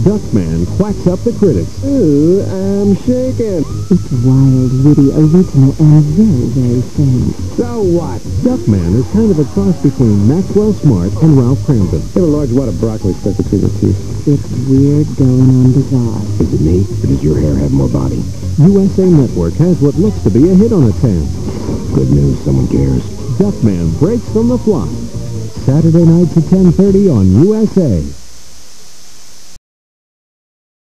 Duckman quacks up the critics. Ooh, I'm shaking. It's wild, witty, original, and very, very funny. So what? Duckman is kind of a cross between Maxwell Smart and Ralph Cramden. Get a large wad of broccoli stuck between the teeth. It's weird going on bizarre. Is it me, or does your hair have more body? USA Network has what looks to be a hit on its hands. Good news, someone cares. Duckman breaks from the flock. Saturday nights at 10:30 on USA.